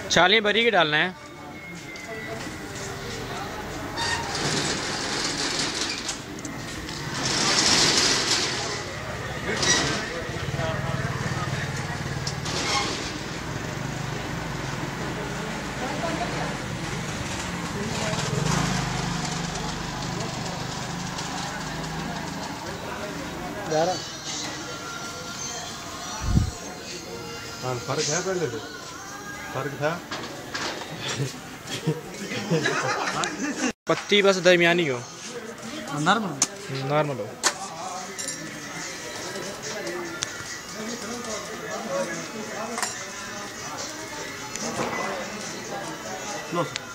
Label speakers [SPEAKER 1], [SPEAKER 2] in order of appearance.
[SPEAKER 1] छालियाँ भरी के डालना है।
[SPEAKER 2] हाँ फर्क है, पहले से फर्क था।
[SPEAKER 1] पत्ती बस दरमियानी हो, नॉर्मल हो।